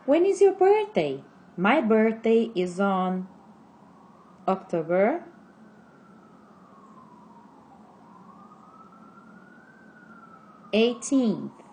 When is your birthday? My birthday is on October 18th.